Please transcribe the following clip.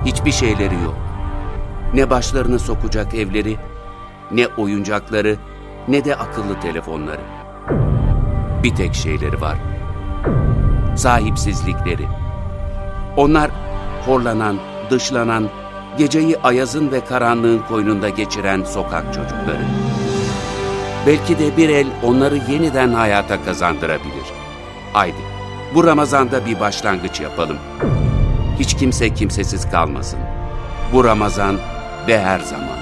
Hiçbir şeyleri yok. Ne başlarını sokacak evleri, ne oyuncakları, ne de akıllı telefonları. Bir tek şeyleri var. Sahipsizlikleri. Onlar horlanan, dışlanan, geceyi ayazın ve karanlığın koynunda geçiren sokak çocukları. Belki de bir el onları yeniden hayata kazandırabilir. Haydi, bu Ramazan'da bir başlangıç yapalım. Hiç kimse kimsesiz kalmasın. Bu Ramazan ve her zaman.